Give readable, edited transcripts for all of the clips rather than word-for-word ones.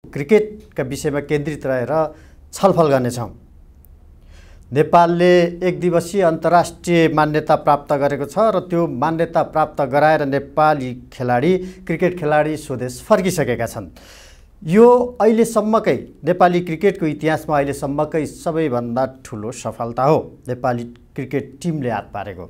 क्रिकेटका विषयमा केन्द्रित रहेर छलफल गर्नेछौँ। नेपालले एक दिवसीय अन्तर्राष्ट्रिय मान्यता प्राप्त गरेको छ र त्यो मान्यता प्राप्त गराएर नेपाली खेलाडी क्रिकेट खेलाडी स्वदेश फर्किसकेका छन्। यो अहिलेसम्मकै नेपाली क्रिकेटको इतिहासमा अहिलेसम्मकै सबैभन्दा ठुलो सफलता हो नेपाली क्रिकेट टिमले हात पारेको।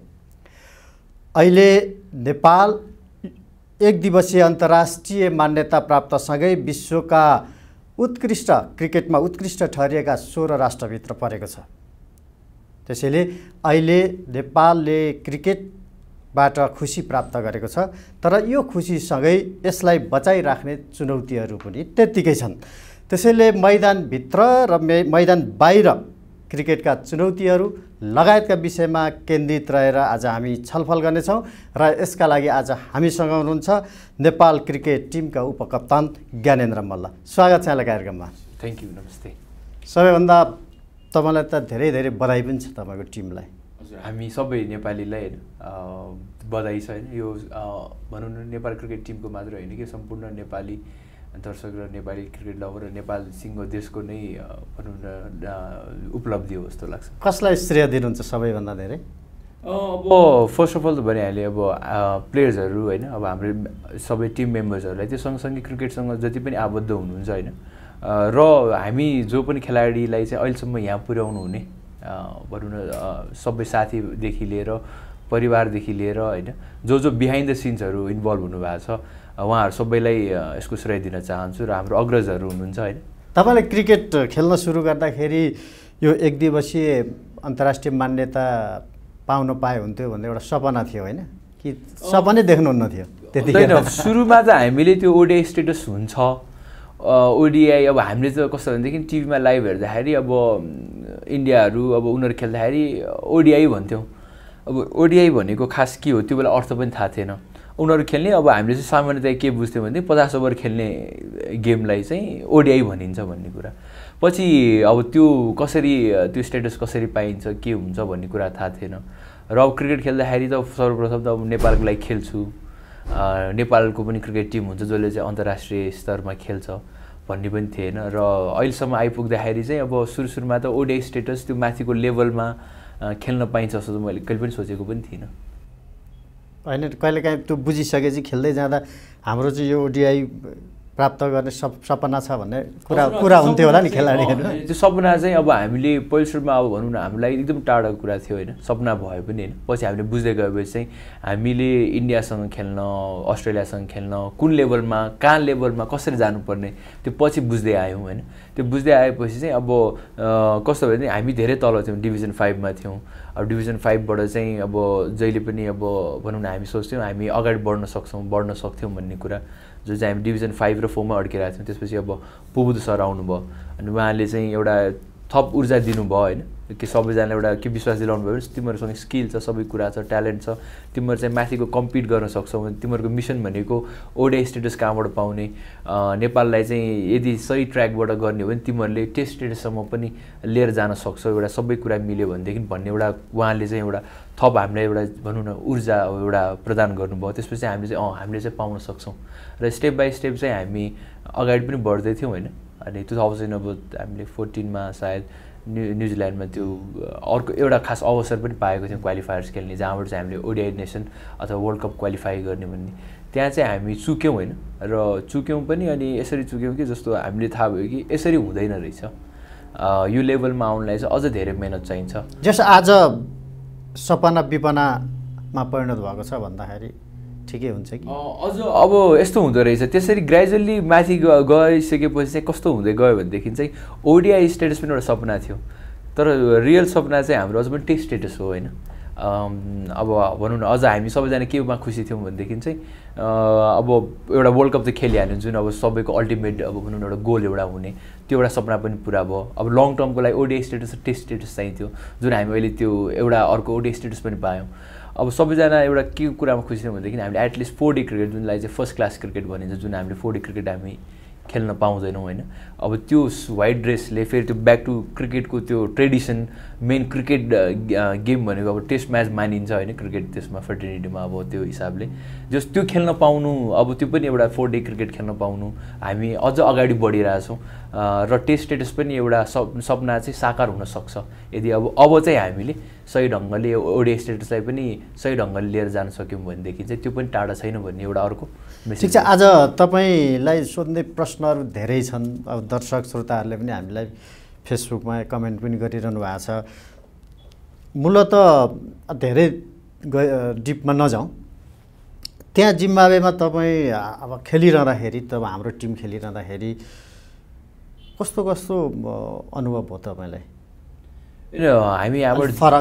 अहिले नेपाल एक दिवसीय अन्तर्राष्ट्रिय मान्यता प्राप्तसँगै विश्वका उत्कृष्ट क्रिकेटमा उत्कृष्ट ठहरिएका 16 राष्ट्रभित्र परेको छ। त्यसैले अहिले नेपालले क्रिकेटबाट खुसी प्राप्त गरेको छ, तर यो खुसीसँगै यसलाई बचाइराख्ने चुनौतीहरू पनि त्यत्तिकै छन्। त्यसैले मैदानभित्र र मैदान बाहिर क्रिकेटका चुनौतीहरू लगायतका विषयमा केन्द्रित रहेर आज हामी छलफल गर्नेछौँ र यसका लागि आज हामीसँग हुनुहुन्छ नेपाल क्रिकेट टिमका उपकप्तान ज्ञानेन्द्र मल्ल। स्वागत छ यहाँलाई कार्यक्रममा। थ्याङ्क यू, नमस्ते। सबैभन्दा तपाईँलाई त धेरै धेरै बधाई पनि छ तपाईँको टिमलाई। हजुर, हामी सबै नेपालीलाई बधाई छ होइन। यो भनौँ न नेपाल क्रिकेट टिमको मात्र होइन कि सम्पूर्ण नेपाली दर्शक र नेपाली क्रिकेट लभर र नेपाल सिङ्गो देशको नै भनौँ न उपलब्धि हो जस्तो लाग्छ। कसलाई श्रेय दिनुहुन्छ सबैभन्दा धेरै? अब फर्स्ट अफ अल त भनिहालेँ, अब प्लेयर्सहरू होइन, अब हाम्रो सबै टिम मेम्बर्सहरूलाई त्यो सँगसँगै क्रिकेटसँग जति पनि आबद्ध हुनुहुन्छ होइन, र हामी जो पनि खेलाडीलाई चाहिँ अहिलेसम्म यहाँ पुर्याउनु हुने भनौँ न सबै साथीदेखि लिएर परिवारदेखि लिएर होइन जो बिहाइन्ड द सिन्सहरू इन्भल्भ हुनुभएको छ उहाँहरू सबैलाई यसको श्रेय दिन चाहन्छु र हाम्रो अग्रजहरू हुनुहुन्छ होइन। तपाईँले क्रिकेट खेल्न सुरु गर्दाखेरि यो एक दिवसीय अन्तर्राष्ट्रिय मान्यता पाउन पाए हुन्थ्यो भन्ने एउटा सपना थियो होइन, कि सपनै देख्नुहुन्न थियो त्यतिखेर? सुरुमा त हामीले त्यो ओडिआई स्टेटस हुन्छ ओडिआई, अब हामीले त कस्तो भनेदेखि टिभीमा लाइभ हेर्दाखेरि अब इन्डियाहरू अब उनीहरू खेल्दाखेरि ओडिआई भन्थ्यौँ। अब ओडिआई भनेको खास के हो त्यो बेला अर्थ पनि थाहा थिएन उनीहरू खेल्ने। अब हामीले चाहिँ सामान्यतया के बुझ्थ्यौँ भने 50 ओभर खेल्ने गेमलाई चाहिँ ओडिआई भनिन्छ भन्ने कुरा। पछि अब त्यो कसरी त्यो स्टेटस कसरी पाइन्छ के हुन्छ भन्ने कुरा थाहा थिएन र अब क्रिकेट खेल्दाखेरि त सर्वप्रथम त अब नेपालको लागि खेल्छु, नेपालको पनि क्रिकेट टिम हुन्छ जसले चाहिँ अन्तर्राष्ट्रिय स्तरमा खेल्छ भन्ने पनि थिएन र अहिलेसम्म आइपुग्दाखेरि चाहिँ अब सुरुमा त ओडिआई स्टेटस त्यो माथिको लेभलमा खेल्न पाइन्छ जस्तो चाहिँ मैले कहिले पनि सोचेको पनि थिइनँ होइन। कहिलेकाहीँ त्यो बुझिसकेपछि खेल्दै जाँदा हाम्रो चाहिँ यो ओडिआई प्राप्त गर्ने सपना छ भन्ने कुरा हुन्थ्यो होला नि खेलाडीहरू। त्यो सपना चाहिँ अब हामीले पहिलो सुरुमा अब भनौँ न हामीलाई एकदम टाढाको कुरा थियो होइन, सपना भए पनि होइन। पछि हामीले बुझ्दै गएपछि चाहिँ हामीले इन्डियासँग खेल्न, अस्ट्रेलियासँग खेल्न कुन लेभलमा कहाँ लेभलमा कसरी जानुपर्ने त्यो पछि बुझ्दै आयौँ होइन। त्यो बुझ्दै आएपछि चाहिँ अब कस्तो भने हामी धेरै तल थियौँ, डिभिजन 5 मा थियौँ। अब डिभिजन 5 बाट चाहिँ अब जहिले पनि अब भनौँ न हामी सोच्थ्यौँ हामी अगाडि बढ्न सक्थ्यौँ भन्ने कुरा, जो चाहिँ हामी डिभिजन 5 र 4 मा अड्किरहेको थियौँ। त्यसपछि अब पुबुद सर आउनुभयो अनि उहाँले चाहिँ एउटा थप ऊर्जा दिनुभयो होइन, कि सबैजनालाई एउटा के विश्वास दिलाउनु भयो भने तिमीहरूसँग स्किल छ, सबै कुरा छ, ट्यालेन्ट छ, तिमीहरू चाहिँ माथिको कम्पिट गर्न सक्छौ भने तिमीहरूको मिसन भनेको ओडिआई स्टेटस कहाँबाट पाउने, नेपाललाई चाहिँ यदि सही ट्र्याकबाट गर्ने हो भने तिमीहरूले टेस्ट स्टेटससम्म पनि लिएर जान सक्छौ, एउटा सबै कुरा मिल्यो भनेदेखि भन्ने एउटा उहाँले चाहिँ एउटा थप हामीलाई एउटा भनौँ न ऊर्जा एउटा प्रदान गर्नुभयो। त्यसपछि हामीले चाहिँ पाउन सक्छौँ र स्टेप बाई स्टेप चाहिँ हामी अगाडि पनि बढ्दै थियौँ होइन। अनि 2014 मा सायद न्युजिल्यान्डमा त्यो अर्को एउटा खास अवसर पनि पाएको थियौँ क्वालिफायर्स खेल्ने, जहाँबाट चाहिँ हामीले ओडिआई नेसन अथवा वर्ल्ड कप क्वालिफाई गर्ने भन्ने। त्यहाँ चाहिँ हामी चुक्यौँ होइन, र चुक्यौँ पनि अनि यसरी चुक्यौँ कि जस्तो हामीले थाहा भयो कि यसरी हुँदैन रहेछ, यो लेभलमा आउनलाई चाहिँ अझ धेरै मेहनत चाहिन्छ। जस आज सपना विपनामा परिणत भएको छ भन्दाखेरि ठिकै हुन्छ कि अझ अब यस्तो हुँदो रहेछ। त्यसरी ग्रेजुअली माथि गइसकेपछि चाहिँ कस्तो हुँदै गयो भनेदेखि चाहिँ ओडिआई स्टेटस पनि एउटा सपना थियो, तर रियल सपना चाहिँ हाम्रो अझ पनि टेस्ट स्टेटस हो होइन। अब भनौँ न अझ हामी सबैजना केमा खुसी थियौँ भनेदेखि चाहिँ अब एउटा वर्ल्ड कप त खेलिहाल्यो जुन अब सबैको अल्टिमेट अब भनौँ न एउटा गोल एउटा हुने, त्यो एउटा सपना पनि पुरा भयो। अब लङ टर्मको लागि ओडिआई स्टेटस र टेस्ट स्टेटस चाहिन्थ्यो, जुन हामी अहिले त्यो एउटा अर्को ओडिआई स्टेटस पनि पायौँ। अब सबैजना एउटा के कुरामा खुसी थियौँ भनेदेखि हामीले एटलिस्ट 4D क्रिकेट जुनलाई चाहिँ फर्स्ट क्लास क्रिकेट भनिन्छ, जुन हामीले 4D क्रिकेट हामी खेल्न पाउँदैनौँ होइन। अब त्यो व्हाइट ड्रेसले फेरि त्यो ब्याक टु क्रिकेटको त्यो ट्रेडिसन मेन क्रिकेट गेम भनेको अब टेस्ट म्याच मानिन्छ होइन क्रिकेट त्यसमा फर्टिनिटीमा अब त्यो हिसाबले जस त्यो खेल्न पाउनु अब त्यो पनि एउटा 4 डे क्रिकेट खेल्न पाउनु हामी अझ अगाडि बढिरहेछौँ र टेस्ट स्टेटस पनि एउटा सपना चाहिँ साकार हुनसक्छ यदि अब चाहिँ हामीले सही ढङ्गले ओडिआई स्टेटसलाई पनि सही ढङ्गले लिएर जान सक्यौँ भनेदेखि चाहिँ त्यो पनि टाढा छैन भन्ने एउटा अर्को मेसेज। ठिक छ, आज तपाईँलाई सोध्ने प्रश्नहरू धेरै छन्। अब दर्शक श्रोताहरूले पनि हामीलाई फेसबुकमा कमेन्ट पनि गरिरहनु भएको छ। मूलत धेरै डिपमा नजाउँ, त्यहाँ जिम्बावेमा तपाईँ अब खेलिरहँदाखेरि तब हाम्रो टिम खेलिरहँदाखेरि कस्तो कस्तो अनुभव भयो तपाईँलाई? हामी यहाँबाट फरक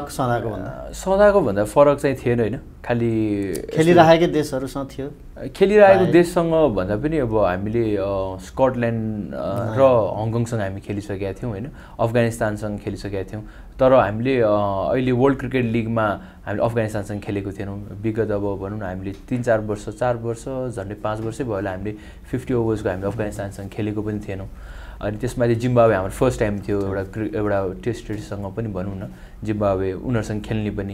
सदाको भन्दा फरक चाहिँ थिएन होइन, खालि खेलिरहेको देशहरूसँग थियो। खेलिरहेको देशसँग भन्दा पनि अब हामीले स्कटल्यान्ड र हङकङसँग हामी खेलिसकेका थियौँ होइन, अफगानिस्तानसँग खेलिसकेका थियौँ। तर हामीले अहिले वर्ल्ड क्रिकेट लिगमा हामीले अफगानिस्तानसँग खेलेको थिएनौँ। विगत अब भनौँ न हामीले 4 वर्ष झन्डै 5 वर्षै भयो होला हामीले 50 ओभर्सको हामीले अफगानिस्तानसँग खेलेको पनि थिएनौँ। अनि त्यसमा चाहिँ जिम्बावे हाम्रो फर्स्ट टाइम थियो एउटा टेस्ट स्टेटससँग पनि भनौँ न, जिम्बावे उनीहरूसँग खेल्ने पनि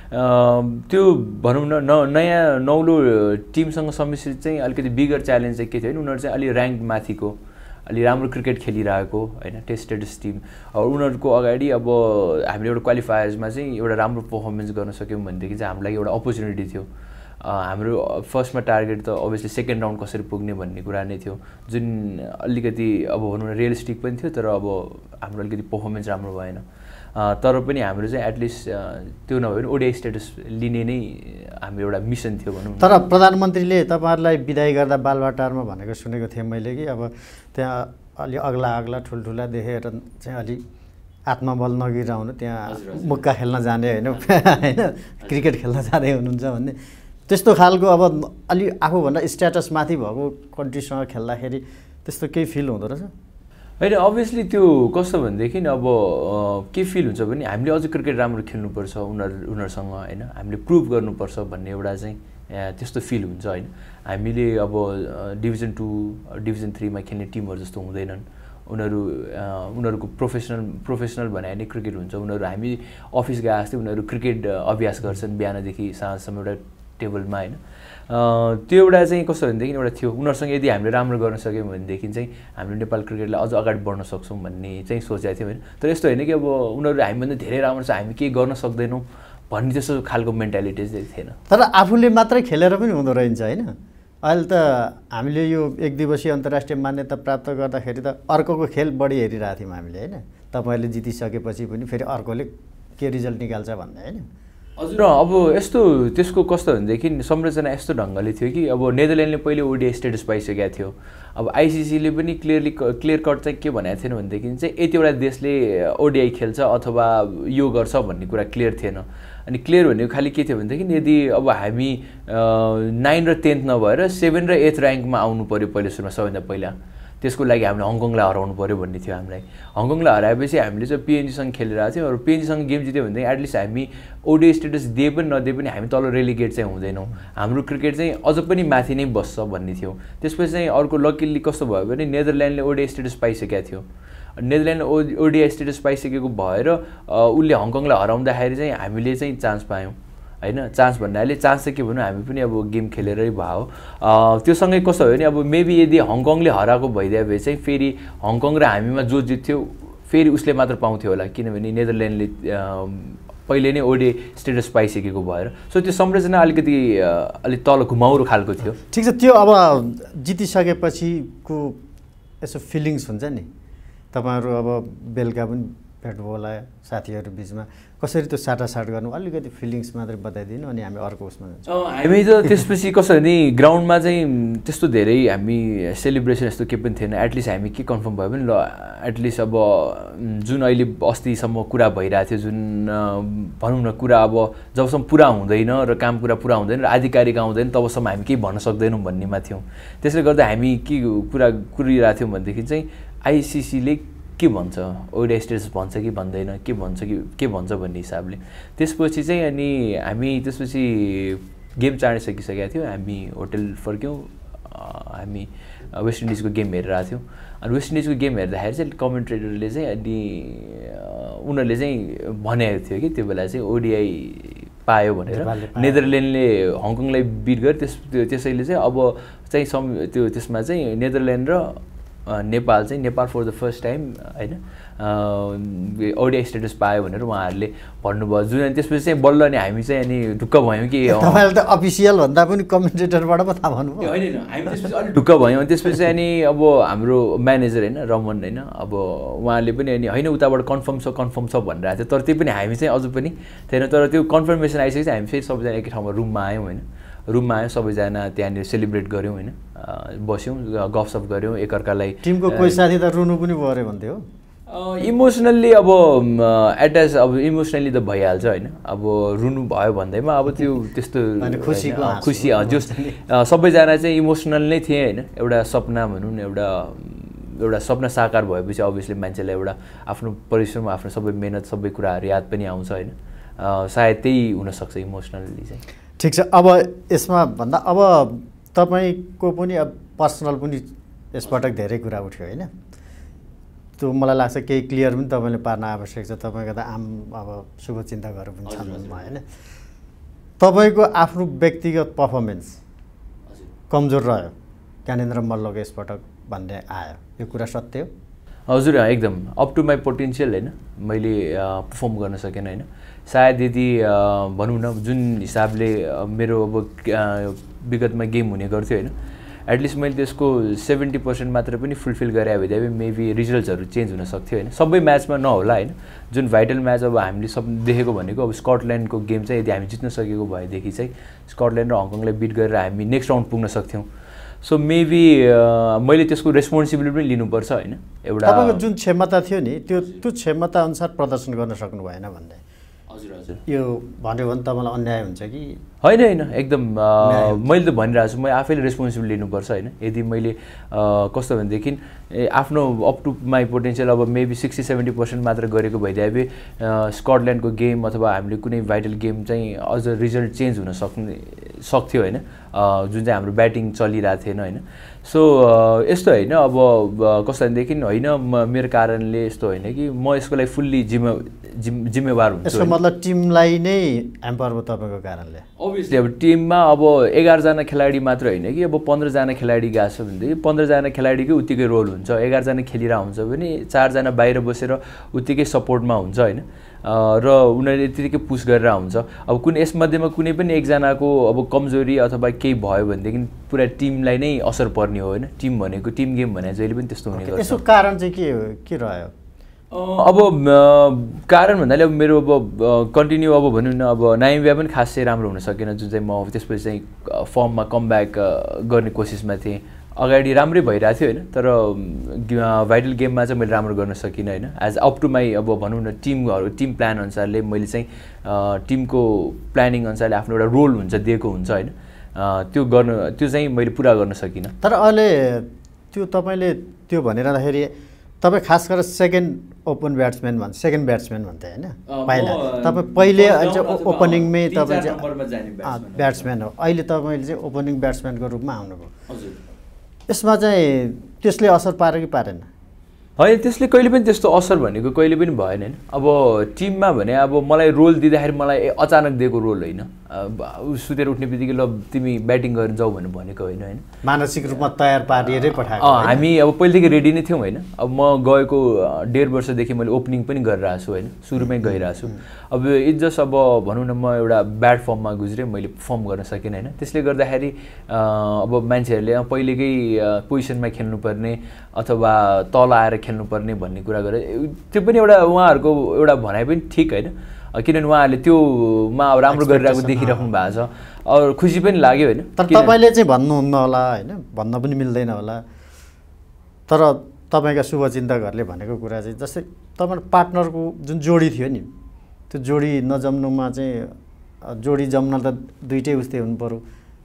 त्यो भनौँ न नयाँ नौलो टिमसँग सम्मिश्रित चाहिँ अलिकति बिगर च्यालेन्ज चाहिँ के थियो भने उनीहरू चाहिँ अलि ऱ्याङ्क माथिको अलि राम्रो क्रिकेट खेलिरहेको होइन टेस्ट स्टेटस टिम। उनीहरूको अगाडि अब हामीले एउटा क्वालिफायर्समा चाहिँ एउटा राम्रो पर्फर्मेन्स गर्न सक्यौँ भनेदेखि चाहिँ हाम्रो लागि एउटा अपर्च्युनिटी थियो। हाम्रो फर्स्टमा टार्गेट त अभियसली सेकेन्ड राउन्ड कसरी पुग्ने भन्ने कुरा नै थियो, जुन अलिकति अब भनौँ न रियलिस्टिक पनि थियो। तर अब हाम्रो अलिकति पर्फर्मेन्स राम्रो भएन। तर पनि हाम्रो चाहिँ एटलिस्ट त्यो नभए पनि ओडिआई स्टेटस लिने नै हाम्रो एउटा मिसन थियो भनौँ। तर प्रधानमन्त्रीले तपाईँहरूलाई बिदाई गर्दा बालवाटारमा भनेको सुनेको थिएँ मैले कि अब त्यहाँ अलि अग्ला ठुल्ठुला देखेर चाहिँ अलि आत्मबल नगिराउनु, त्यहाँ मुक्का खेल्न जाने होइन होइन क्रिकेट खेल्न जाँदै हुनुहुन्छ भन्ने त्यस्तो खालको अब अलि आफूभन्दा स्ट्याटस माथि भएको कन्ट्रीसँग खेल्दाखेरि त्यस्तो केही फिल हुँदो रहेछ होइन? अभियसली त्यो कस्तो भनेदेखि अब के फिल हुन्छ भने हामीले अझ क्रिकेट राम्रो खेल्नुपर्छ उनीहरूसँग होइन, हामीले प्रुभ गर्नुपर्छ भन्ने एउटा चाहिँ त्यस्तो फिल हुन्छ होइन। हामीले अब डिभिजन 2 डिभिजन 3मा खेल्ने टिमहरू जस्तो हुँदैनन्। उनीहरूको प्रोफेसनल भने नै क्रिकेट हुन्छ। उनीहरू हामी अफिस गए जस्तै उनीहरू क्रिकेट अभ्यास गर्छन् बिहानदेखि साँझसम्म एउटा टेबलमा होइन। त्यो एउटा चाहिँ कस्तो भनेदेखि एउटा थियो उनीहरूसँग यदि हामीले राम्रो गर्न सक्यौँ भनेदेखि चाहिँ हामीले नेपाल क्रिकेटलाई अझ अगाडि बढ्न सक्छौँ भन्ने चाहिँ सोचेको थियौँ होइन। तर यस्तो होइन कि अब उनीहरू हामीभन्दा धेरै राम्रो छ हामी केही गर्न सक्दैनौँ भन्ने त्यस्तो खालको मेन्टालिटी चाहिँ थिएन। तर आफूले मात्रै खेलेर पनि हुँदो रहेछ होइन। अहिले त हामीले यो 1 दिवसीय अन्तर्राष्ट्रिय मान्यता प्राप्त गर्दाखेरि त अर्कोको खेल बढी हेरिरहेको थियौँ हामीले होइन। तपाईँले जितिसकेपछि पनि फेरि अर्कोले के रिजल्ट निकाल्छ भन्ने होइन। हजुर अब यस्तो त्यसको कस्तो भनेदेखि संरचना यस्तो ढङ्गले थियो कि अब नेदरल्यान्डले पहिले ओडिआई स्टेटस पाइसकेको थियो। अब आइसिसीले पनि क्लियर कट चाहिँ के भनेको थिएन भनेदेखि चाहिँ यतिवटा देशले ओडिआई खेल्छ अथवा यो गर्छ भन्ने कुरा क्लियर थिएन। अनि क्लियर भनेको खालि के थियो भनेदेखि यदि अब हामी 9 र 10th नभएर 7 र 8th ऱ्याङ्कमा आउनु पऱ्यो पहिलो सुरुमा सबैभन्दा पहिला, त्यसको लागि हामीले हङकङलाई हराउनु पऱ्यो भन्ने थियो हामीलाई। हङकङलाई हराएपछि हामीले चाहिँ पिएनजीसँग खेलिरहेको थियौँ र पिएनजीसँग गेम जित्यो भनेदेखि एटलिस्ट हामी ओडिआई स्टेटस दिए पनि नदिए पनि हामी तल रेलिगेट चाहिँ हुँदैनौँ, हाम्रो क्रिकेट चाहिँ अझ पनि माथि नै बस्छ भन्ने थियो। त्यसपछि चाहिँ अर्को लकिली कस्तो भयो भने नेदरल्यान्डले ओडिआई स्टेटस पाइसकेको थियो। नेदरल्यान्डले ओडिआई स्टेटस पाइसकेको भएर उसले हङकङलाई हराउँदाखेरि चाहिँ हामीले चाहिँ चान्स पायौँ होइन। चान्स भन्नाले चान्स चाहिँ के भन्नु हामी पनि अब गेम खेलेरै भयो। त्योसँगै कस्तो भयो भने अब मेबी यदि हङकङले हराएको भइदिए भए चाहिँ फेरि हङकङ र हामीमा जो जित्थ्यो फेरि उसले मात्र पाउँथ्यो होला, किनभने नेदरल्यान्डले पहिले नै ओडिआई स्टेटस पाइसकेको भएर। सो त्यो संरचना अलिकति अलिक तल घुमाउरो खालको थियो। ठिक छ, त्यो अब जितिसकेपछिको यसो फिलिङ्स हुन्छ नि तपाईँहरू अब बेलुका पनि भेट होला साथीहरू बिचमा, कसरी त्यो साटासाट गर्नु अलिकति फिलिङ्स मात्रै बताइदिनु अनि हामी अर्को उसमा जान्छौँ। हामी त त्यसपछि कसो भने ग्राउन्डमा चाहिँ त्यस्तो धेरै हामी सेलिब्रेसन यस्तो केही पनि थिएन। एटलिस्ट हामी के कन्फर्म भयो भने ल एटलिस्ट अब जुन अहिले अस्तिसम्म कुरा भइरहेको थियो जुन भनौँ न कुरा अब जबसम्म पुरा हुँदैन र काम पुरा हुँदैन र आधिकारिक आउँदैन तबसम्म हामी केही भन्न सक्दैनौँ भन्नेमा थियौँ। त्यसले गर्दा हामी के कुरा कुरिरहेको थियौँ भनेदेखि चाहिँ आइसिसीले के भन्छ ओडिआई स्टेटस भन्छ कि भन्दैन के भन्छ भन्ने हिसाबले। त्यसपछि चाहिँ अनि हामी त्यसपछि गेम चाँडै सकिसकेका थियौँ, हामी होटल फर्क्यौँ हामी वेस्ट इन्डिजको गेम हेरिरहेको थियौँ अनि वेस्ट इन्डिजको गेम हेर्दाखेरि चाहिँ कमेन्ट्रेटरले चाहिँ अनि उनीहरूले चाहिँ भनेको थियो कि त्यो बेला चाहिँ ओडिआई पायो भनेर नेदरल्यान्डले हङकङलाई बिट गर्यो त्यसैले चाहिँ अब चाहिँ त्यसमा चाहिँ नेदरल्यान्ड र Nepal for the first time होइन ओडिआई स्टेटस पायो भनेर उहाँहरूले भन्नुभयो जुन अनि त्यसपछि चाहिँ बल्ल अनि हामी चाहिँ अनि ढुक्क भयौँ कि तपाईँले त अफिसियल भन्दा पनि कमेन्टेटरबाट पो थाहा भन्नुभयो होइन हामी त्यसपछि अलिक ढुक्क भयौँ अनि त्यसपछि अनि अब हाम्रो म्यानेजर होइन रमन होइन अब उहाँले पनि अनि होइन उताबाट कन्फर्म छ भनिरहेको थियो तर त्यो पनि हामी चाहिँ अझ पनि थिएन तर त्यो कन्फर्मेसन आइसकेपछि हामी फेरि सबैजना एकै ठाउँमा रुममा आयौँ होइन रुममा आयौँ सबैजना त्यहाँनिर सेलिब्रेट गऱ्यौँ होइन बस्यौँ गफसफ गऱ्यौँ एकअर्कालाई टिमको कोही साथी त रुनु पनि पऱ्यो भन्थ्यो इमोसनल्ली अब एट्याच अब इमोसनल्ली त भइहाल्छ होइन अब रुनु भयो भन्दैमा अब त्यो त्यस्तो खुसी जोस् सबैजना चाहिँ इमोसनल नै थिए होइन एउटा सपना भनौँ न एउटा सपना साकार भएपछि अभियसली मान्छेलाई एउटा आफ्नो परिश्रम आफ्नो सबै मेहनत सबै कुराहरू याद पनि आउँछ होइन सायद त्यही हुनसक्छ इमोसनल्ली चाहिँ ठिक छ अब यसमा भन्दा अब तपाईँको पनि अब पर्सनल पनि यसपटक धेरै कुरा उठ्यो होइन त्यो मलाई लाग्छ केही क्लियर पनि तपाईँले पार्न आवश्यक छ तपाईँको त आम अब शुभचिन्तकहरू पनि छन् होइन तपाईँको आफ्नो व्यक्तिगत पर्फर्मेन्स कमजोर रह्यो ज्ञानेन्द्र मल्लको यसपटक भन्ने आयो यो कुरा सत्य हो हजुर एकदम अप टु माई पोटेन्सियल होइन मैले पर्फर्म गर्न सकेन होइन सायद यदि भनौँ न जुन हिसाबले मेरो अब विगतमा गेम हुने गर्थ्यो होइन एटलिस्ट मैले त्यसको 70% मात्र पनि फुलफिल गरे भए मेबी रिजल्ट्सहरू चेन्ज हुन सक्थ्यो होइन सबै म्याचमा नहोला होइन जुन भाइटल म्याच अब हामीले सब देखेको भनेको अब स्कटल्यान्डको गेम चाहिँ यदि हामी जित्न सकेको भएदेखि चाहिँ स्कटल्यान्ड र हङकङलाई बिट गरेर हामी नेक्स्ट राउन्ड पुग्न सक्थ्यौँ सो मेबी मैले त्यसको रेस्पोन्सिबिलिटी पनि लिनुपर्छ होइन एउटा तपाईँको जुन क्षमता थियो नि त्यो क्षमता अनुसार प्रदर्शन गर्न सक्नु भएन भन्ने हजुर हजुर यो भन्यो भने तपाईँलाई अन्याय हुन्छ कि होइन एकदम मैले त भनिरहेको छु म आफैले रेस्पोन्सिबिलिटी लिनुपर्छ होइन यदि मैले कस्तो भनेदेखि आफ्नो अप टु माई पोटेन्सियल अब मेबी 60-70% मात्र गरेको भइदिए स्कटल्यान्डको गेम अथवा हामीले कुनै भाइटल गेम चाहिँ अझ रिजल्ट चेन्ज हुन सक्थ्यो होइन जुन चाहिँ हाम्रो ब्याटिङ चलिरहेको थिएन होइन सो यस्तो होइन अब कस्तो भनेदेखि होइन मेरो कारणले यस्तो होइन कि म यसको लागि फुल्ली जिम्मेवार हुन्छु यसको मतलब टिमलाई नै ह्याम्पर भयो तपाईँको कारणले अभियसली अब टिममा अब 11 जना खेलाडी मात्र होइन कि अब 15 जना खेलाडी गएको छ भनेदेखि 15 जना खेलाडीकै उत्तिकै रोल हुन्छ 11 जना खेलिरहेको हुन्छ भने 4 जना बाहिर बसेर उत्तिकै सपोर्टमा हुन्छ होइन र उनीहरूले त्यतिकै पुस गरेर हुन्छ अब कुनै यसमध्येमा कुनै पनि एकजनाको अब कमजोरी अथवा केही भयो भनेदेखि पुरा टिमलाई नै असर पर्ने हो होइन टिम भनेको टिम गेम भने जहिले पनि त्यस्तो हुने गर्छ यसको कारण चाहिँ के रह्यो अब कारण भन्नाले अब मेरो अब कन्टिन्यू अब भनौँ न अब नाइम्बिया पनि खासै राम्रो हुन सकेन जुन चाहिँ म त्यसपछि चाहिँ फर्ममा कमब्याक गर्ने कोसिसमा थिएँ अगाडि राम्रै भइरहेको थियो होइन तर भाइटल गेममा चाहिँ मैले राम्रो गर्न सकिनँ होइन एज अप टु माई अब भनौँ न टिम प्लान अनुसारले मैले चाहिँ टिमको प्लानिङ अनुसारले आफ्नो एउटा रोल हुन्छ दिएको हुन्छ होइन त्यो चाहिँ मैले पुरा गर्न सकिनँ तर अहिले त्यो तपाईँले त्यो भनिरहँदाखेरि तपाईँ खास गरेर सेकेन्ड ब्याट्सम्यान भन्थे होइन पहिला तपाईँ पहिले अहिले ओपनिङमै तपाईँ चाहिँ ब्याट्सम्यान हो अहिले तपाईँले चाहिँ ओपनिङ ब्याट्सम्यानको रूपमा आउनुभयो यसमा चाहिँ त्यसले असर पार्यो कि पारेन होइन त्यसले कहिले पनि त्यस्तो असर भनेको कहिले पनि भएन होइन अब टिममा भने अब मलाई रोल दिँदाखेरि मलाई अचानक दिएको रोल होइन सुतेर उठ्ने बित्तिकै ल तिमी ब्याटिङ गरेर जाऊ भनेको होइन होइन मानसिक रूपमा तयार पारिएरै पठाएको हामी अब पहिलेदेखि रेडी नै थियौँ होइन अब म गएको 1.5 वर्षदेखि मैले ओपनिङ पनि गरिरहेको छु होइन सुरुमै गइरहेको छु अब इज्जत अब भनौँ न म एउटा ब्याड फर्ममा गुज्रेँ मैले पर्फर्म गर्न सकिनँ होइन त्यसले गर्दाखेरि अब मान्छेहरूले पहिलेकै पोजिसनमा खेल्नुपर्ने अथवा तल आएर खेल्नुपर्ने भन्ने कुरा गरे त्यो पनि एउटा उहाँहरूको एउटा भनाइ पनि ठिक होइन किनभने उहाँहरूले त्योमा अब राम्रो गरिरहेको देखिराख्नु भएको छ अरू खुसी पनि लाग्यो होइन तर तपाईँले चाहिँ भन्नुहुन्न होला होइन भन्न पनि मिल्दैन होला तर तपाईँका शुभचिन्तकहरूले भनेको कुरा चाहिँ जस्तै तपाईँ पार्टनरको जुन जोडी थियो नि त्यो जोडी नजम्नुमा चाहिँ जोडी जम्न त दुइटै उस्तै हुनु पऱ्यो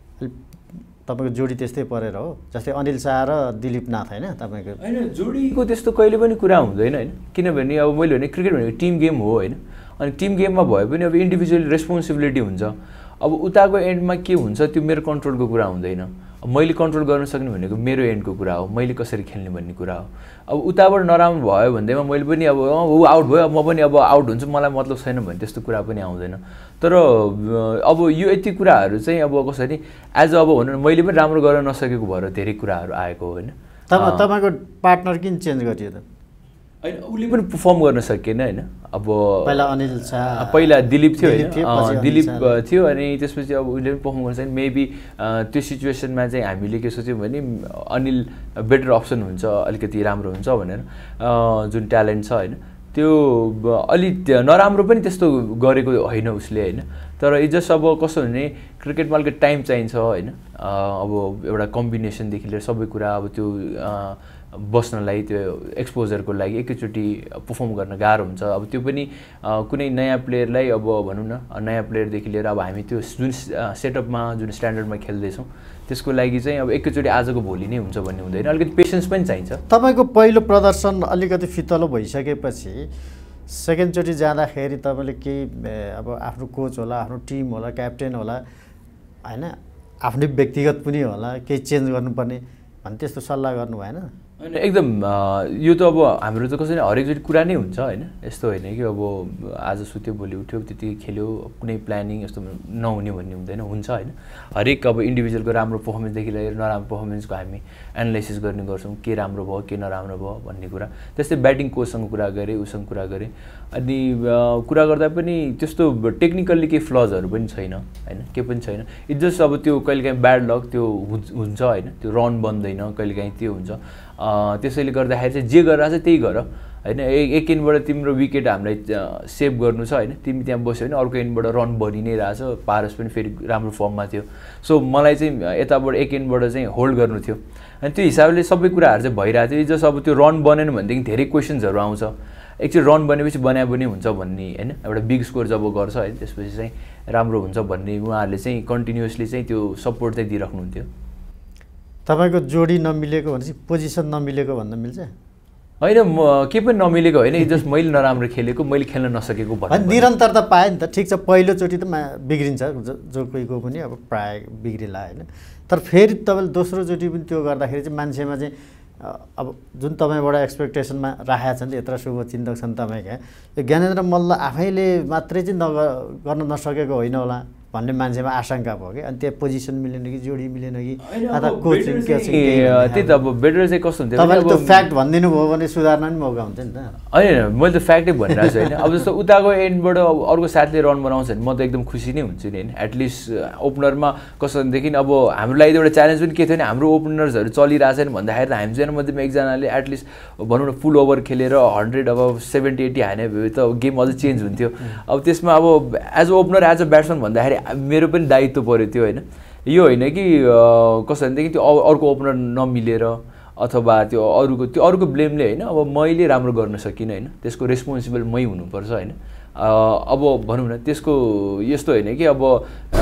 तपाईँको जोडी त्यस्तै परेर हो जस्तै अनिल शाह र दिलीप नाथ होइन तपाईँको होइन जोडीको त्यस्तो कहिले पनि कुरा हुँदैन होइन किनभने अब मैले भने क्रिकेट भनेको टिम गेम हो होइन अनि टिम गेममा भए पनि अब इन्डिभिजुअल रेस्पोन्सिबिलिटी हुन्छ अब उताको एन्डमा के हुन्छ त्यो मेरो कन्ट्रोलको कुरा हुँदैन मैले कन्ट्रोल गर्न सक्ने भनेको मेरो एन्डको कुरा हो, मैले कसरी खेल्ने भन्ने कुरा हो। अब उताबाट नराम्रो भयो भन्दैमा मैले पनि अब ऊ आउट भयो म पनि अब आउट हुन्छु, मलाई मतलब छैन भने त्यस्तो कुरा पनि आउँदैन। तर अब यो यति कुराहरू चाहिँ अब कसरी एज अब भनौँ न मैले पनि राम्रो गर्न नसकेको भएर धेरै कुराहरू आएको हो होइन। तपाईँको पार्टनर किन चेन्ज गरियो त? होइन उसले पनि पर्फर्म गर्न सकेन होइन। अब पहिला अनिल शाह, पहिला दिलीप थियो होइन, दिलीप थियो अनि त्यसपछि अब उसले पनि पर्फर्म गर्न सकेन। मेबी त्यो सिचुएसनमा चाहिँ हामीले के सोच्यौँ भने अनिल बेटर अप्सन हुन्छ, अलिकति राम्रो हुन्छ भनेर जुन ट्यालेन्ट छ होइन त्यो अलिक नराम्रो पनि त्यस्तो गरेको होइन उसले होइन। तर जस्ट अब कस्तो भने क्रिकेटमा अलिकति टाइम चाहिन्छ होइन। अब एउटा कम्बिनेसनदेखि लिएर सबै कुरा अब त्यो बस्नलाई त्यो एक्सपोजरको लागि एकैचोटि पर्फर्म गर्न गाह्रो हुन्छ। अब त्यो पनि कुनै नयाँ प्लेयरलाई अब भनौँ न नयाँ प्लेयरदेखि लिएर अब हामी त्यो जुन सेटअपमा जुन स्ट्यान्डर्डमा खेल्दैछौँ त्यसको लागि चाहिँ अब एकैचोटि आजको भोलि नै हुन्छ भन्ने हुँदैन, अलिकति पेसेन्स पनि चाहिन्छ। तपाईँको पहिलो प्रदर्शन अलिकति फितलो भइसकेपछि सेकेन्डचोटि जाँदाखेरि तपाईँले केही अब आफ्नो कोच होला, आफ्नो टिम होला, क्याप्टेन होला होइन, आफ्नै व्यक्तिगत पनि होला केही चेन्ज गर्नुपर्ने भन्ने त्यस्तो सल्लाह गर्नु भएन? होइन एकदम यो त अब हाम्रो त कसरी हरेकचोटि कुरा नै हुन्छ होइन। यस्तो होइन कि अब आज सुत्यो भोलि उठ्यो त्यतिकै खेल्यो कुनै प्लानिङ यस्तो नहुने भन्ने हुँदैन, हुन्छ होइन। हरेक अब इन्डिभिजुअलको राम्रो पर्फर्मेन्सदेखि लिएर नराम्रो पर्फर्मेन्सको हामी एनालाइसिस गर्ने गर्छौँ, के राम्रो भयो के नराम्रो भयो भन्ने कुरा। त्यस्तै ब्याटिङ कोचसँग कुरा गरेँ, उसँग कुरा गरेँ अनि कुरा गर्दा पनि त्यस्तो टेक्निकल्ली केही फ्लजहरू पनि छैन होइन, केही पनि छैन। इट जस्ट अब त्यो कहिलेकाहीँ ब्याड लक त्यो हुन्छ होइन, त्यो रन बन्दैन कहिलेकाहीँ त्यो हुन्छ। त्यसैले गर्दाखेरि चाहिँ जे गरेर चाहिँ त्यही गर होइन। एक इनबाट तिम्रो विकेट हामीलाई सेभ गर्नु छ होइन, तिमी त्यहाँ बस्यो भने अर्को इनबाट रन बनि नै रहेछ। पारस पनि फेरि राम्रो फर्ममा थियो, सो मलाई चाहिँ यताबाट एक इनबाट चाहिँ होल्ड गर्नु थियो अनि त्यो हिसाबले सबै कुराहरू चाहिँ भइरहेको थियो। जस्ट अब त्यो रन बनेन भनेदेखि धेरै क्वेसन्सहरू आउँछ। एक्चुअली रन बनेपछि बनाइ हुन्छ भन्ने होइन, एउटा बिग स्कोर जब गर्छ होइन त्यसपछि चाहिँ राम्रो हुन्छ भन्ने उहाँहरूले चाहिँ कन्टिन्युसली चाहिँ त्यो सपोर्ट चाहिँ दिइराख्नुहुन्थ्यो। तपाईँको जोडी नमिलेको भनेपछि पोजिसन नमिलेको भन्न मिल्छ? होइन म के पनि नमिलेको होइन, जस्ट मैले नराम्रो खेलेको, मैले खेल्न नसकेको भन्नु। निरन्तरता पाएँ नि त, ठिक छ पहिलोचोटि त बिग्रिन्छ जो कोहीको पनि अब प्राय बिग्रिला होइन। तर फेरि तपाईँले दोस्रोचोटि पनि त्यो गर्दाखेरि चाहिँ मान्छेमा चाहिँ अब जुन तपाईँबाट एक्सपेक्टेसनमा राखेका छन् यत्र शुभचिन्तक छन् तपाईँका, यो ज्ञानेन्द्र मल्ल आफैले मात्रै चाहिँ गर्न नसकेको होइन होला भन्ने मान्छेमा आशंका भयो कि। अनि त्यहाँ पोजिसन मिलेन कि जोडी मिलेन कि अथवा कोचिङ के छ त्यही त। अब बेटर चाहिँ कस्तो हुन्थ्यो तपाईँले त्यो फ्याक्ट भनिदिनु भयो भने सुधार्न पनि मौका हुन्छ नि त। होइन मैले त फ्याक्टै भनिरहेको छु होइन। अब जस्तो उताको एन्डबाट अर्को साथीले रन बनाउँछ भने म त एकदम खुसी नै हुन्छु नि होइन। एटलिस्ट ओपनरमा कस्तो भनेदेखि अब हाम्रो लागि एउटा च्यालेन्ज पनि के थियो भने हाम्रो ओपनर्सहरू चलिरहेको छैन भन्दाखेरि त हामी मध्येमा एकजनाले एटलिस्ट भनौँ न फुल ओभर खेलेर 100 अब 70-80 हाने भए त गेम अझै चेन्ज हुन्थ्यो। अब त्यसमा अब as a opener as a batsman भन्दाखेरि मेरो पनि दायित्व पऱ्यो त्यो होइन। यो होइन कि कस्तो भनेदेखि त्यो अर्को ओपनर नमिलेर अथवा त्यो अरूको ब्लेमले होइन। अब मैले राम्रो गर्न सकिनँ होइन, त्यसको रेस्पोन्सिबल मै हुनुपर्छ होइन। अब भनौँ न त्यसको यस्तो होइन कि अब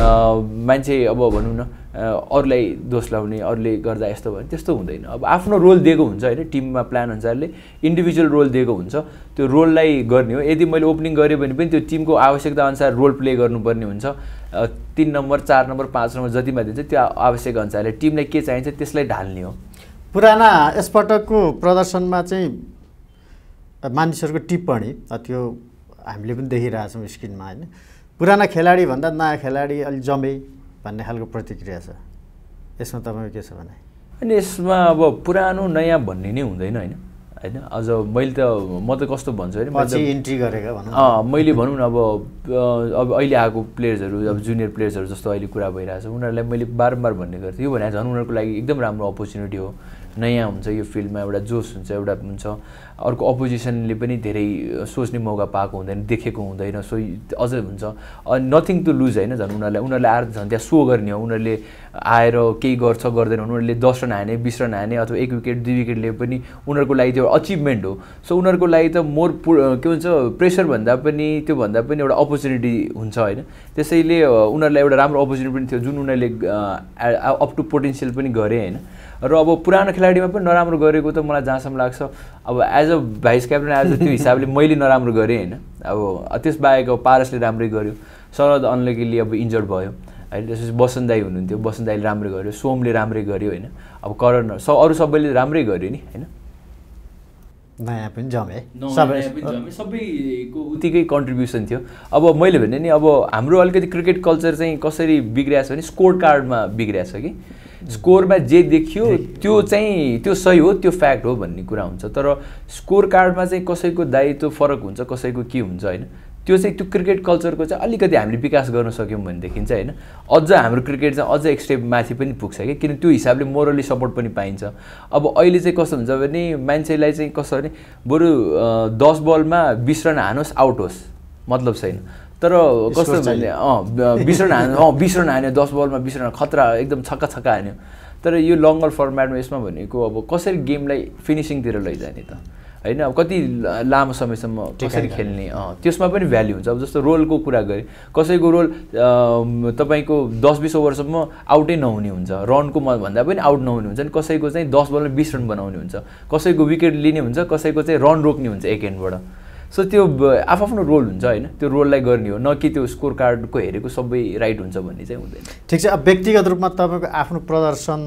मान्छे अब भनौँ न अरूलाई दोष लाउने, अरूले गर्दा यस्तो भयो त्यस्तो हुँदैन। अब आफ्नो रोल दिएको हुन्छ होइन, टिममा प्लान अनुसारले इन्डिभिजुअल रोल दिएको हुन्छ, त्यो रोललाई गर्ने हो। यदि मैले ओपनिङ गरेँ भने पनि त्यो टिमको आवश्यकता अनुसार रोल प्ले गर्नुपर्ने हुन्छ। 3 नम्बर 4 नम्बर 5 नम्बर जतिमा दिन्छ त्यो आवश्यक अनुसारले टिमलाई के चाहिन्छ त्यसलाई ढाल्ने हो। पुराना यसपटकको प्रदर्शनमा चाहिँ मानिसहरूको टिप्पणी त्यो हामीले पनि देखिरहेछौँ स्क्रिनमा होइन। पुराना खेलाडी भन्दा नयाँ खेलाडी अलिक जमे भन्ने खालको प्रतिक्रिया छ, यसमा तपाईँको के छ भने? अनि यसमा अब पुरानो नयाँ भन्ने नै हुँदैन होइन होइन। अझ मैले त म त कस्तो भन्छु भने इन्ट्री गरेका भनौँ मैले भनौँ न अब अहिले आएको प्लेयर्सहरू अब जुनियर प्लेयर्सहरू जस्तो अहिले कुरा भइरहेछ उनीहरूलाई मैले बारम्बार भन्ने गर्थेँ यो भने झन् उनीहरूको लागि एकदम राम्रो अपर्च्युनिटी हो। नयाँ हुन्छ यो फिल्डमा, एउटा जोस हुन्छ, एउटा हुन्छ अर्को अपोजिसनले पनि धेरै सोच्ने मौका पाएको हुँदैन, देखेको हुँदैन, सो अझ हुन्छ नथिङ टु लुज होइन। झन् उनीहरूले आएर झन् त्यहाँ सो गर्ने हो। उनीहरूले आएर केही गर्छ गर्दैन, उनीहरूले 10 रन हाने 20 रन हाने अथवा 1 विकेट 2 विकेट लिए पनि उनीहरूको लागि त्यो अचिभमेन्ट हो। सो उनीहरूको लागि त मोर के भन्छ प्रेसर भन्दा पनि त्यो भन्दा पनि एउटा अपर्च्युनिटी हुन्छ होइन। त्यसैले उनीहरूलाई एउटा राम्रो अपर्च्युनिटी पनि थियो जुन उनीहरूले अप टु पोटेन्सियल पनि गरे होइन। र अब पुरानो खेलाडीमा पनि नराम्रो गरेको त मलाई जहाँसम्म लाग्छ अब as a vice captain as a त्यो हिसाबले मैले नराम्रो गरेँ होइन। अब त्यसबाहेक अब पारसले राम्रै गर्यो, शरद अनलकीली अब इन्जर्ड भयो होइन। त्यसपछि बसन्त दाई हुनुहुन्थ्यो, बसन्त दाईले राम्रै गर्यो, सोमले राम्रै गर्यो होइन। अब करण अरू सबैले राम्रै गर्यो नि होइन। नयाँ पनि जमे, सबैको उत्तिकै कन्ट्रिब्युसन थियो। अब मैले भने नि अब हाम्रो अलिकति क्रिकेट कल्चर चाहिँ कसरी बिग्रिएको छ भने स्कोर कार्डमा बिग्रिएको छ कि स्कोरमा जे देखियो त्यो चाहिँ त्यो सही हो, त्यो फ्याक्ट हो भन्ने कुरा हुन्छ। तर स्कोर कार्डमा चाहिँ कसैको दायित्व फरक हुन्छ, कसैको के हुन्छ होइन। त्यो चाहिँ त्यो क्रिकेट कल्चरको चाहिँ अलिकति हामीले विकास गर्न सक्यौँ भनेदेखि चाहिँ होइन अझ हाम्रो क्रिकेट चाहिँ अझ एक स्टेप माथि पनि पुग्छ कि, किन त्यो हिसाबले मोरली सपोर्ट पनि पाइन्छ। अब अहिले चाहिँ कस्तो हुन्छ भने मान्छेलाई चाहिँ कस्तो भने बरु 10 बलमा 20 रन हानोस् आउट होस् मतलब छैन। तर कस्तो भने 20 रन हान्यो 20 रन हान्यो 10 बलमा 20 रन खतरा एकदम छक्का छक्का हान्यो। तर यो लङ्गर फर्मेटमा यसमा भनेको अब कसरी गेमलाई फिनिसिङतिर लैजाने त होइन। अब कति लामो समयसम्म कसरी खेल्ने त्यसमा पनि भ्याल्यु हुन्छ। अब जस्तो रोलको कुरा गरेँ, कसैको रोल तपाईँको 10-20 ओभरसम्म आउटै नहुने हुन्छ, रनको भन्दा पनि आउट नहुने हुन्छ। अनि कसैको चाहिँ 10 बलमा 20 रन बनाउने हुन्छ, कसैको विकेट लिने हुन्छ, कसैको चाहिँ रन रोक्ने हुन्छ एक एन्डबाट। सो त्यो आफ्नो रोल हुन्छ होइन, त्यो रोललाई गर्ने हो, न कि त्यो स्कोर कार्डको हेरेको सबै राइट हुन्छ भन्ने चाहिँ हुँदैन। ठिक छ। अब व्यक्तिगत रूपमा तपाईँको आफ्नो प्रदर्शन